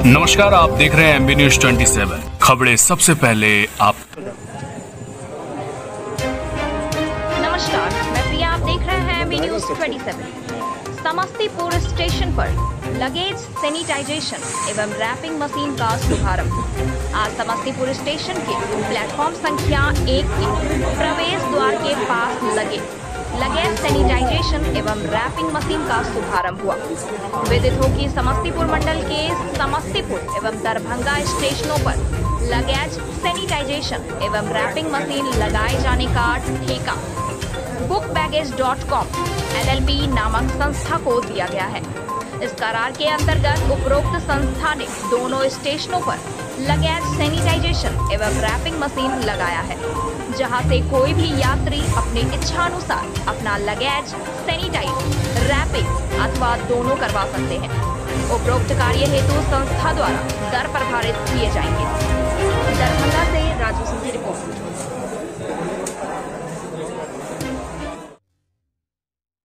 नमस्कार, आप देख रहे हैं एमबी न्यूज 27 खबरें सबसे पहले आप। नमस्कार, मैं प्रिया, आप देख रहे हैं एमबी न्यूज 27। समस्तीपुर स्टेशन पर लगेज सैनिटाइजेशन एवं रैपिंग मशीन का शुभारंभ। आज समस्तीपुर स्टेशन के प्लेटफॉर्म संख्या 1 के प्रवेश द्वार के पास लगे लगेज सैनिटाइजेशन एवं रैपिंग मशीन का शुभारंभ हुआ। विदित हो कि समस्तीपुर मंडल के समस्तीपुर एवं दरभंगा स्टेशनों पर लगेज सैनिटाइजेशन एवं रैपिंग मशीन लगाए जाने का ठेका bookbaggage.com LLP नामक संस्था को दिया गया है। इस करार के अंतर्गत उपरोक्त संस्था ने दोनों स्टेशनों पर लगेज सैनिटाइजेशन एवं रैपिंग मशीन लगाया है, जहां से कोई भी यात्री अपनी इच्छानुसार अपना लगेज सैनिटाइज, रैपिंग अथवा दोनों करवा सकते हैं। उपरोक्त कार्य हेतु संस्था द्वारा दर प्रभावित किए जाएंगे।